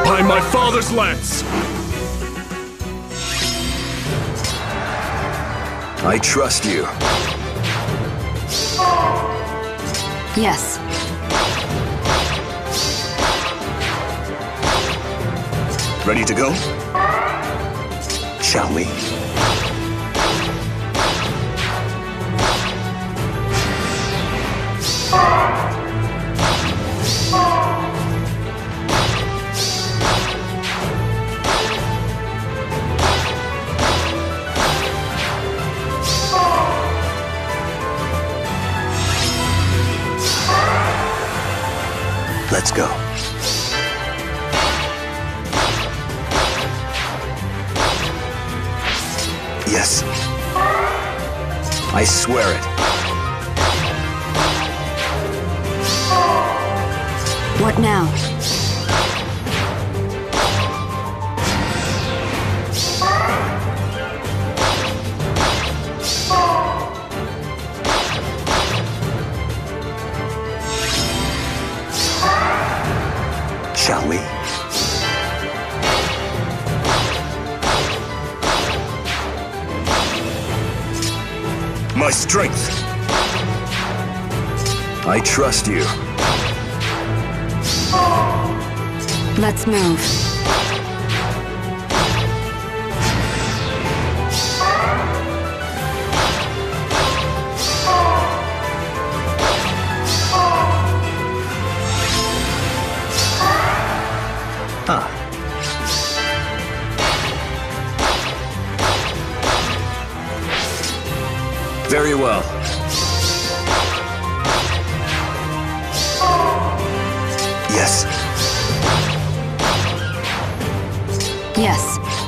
By my father's lance! I trust you. Yes. Ready to go? Shall we? Let's go. Yes. I swear it. What now? Shall we? My strength. I trust you. Let's move. Ah. Very well. Yes. Yes.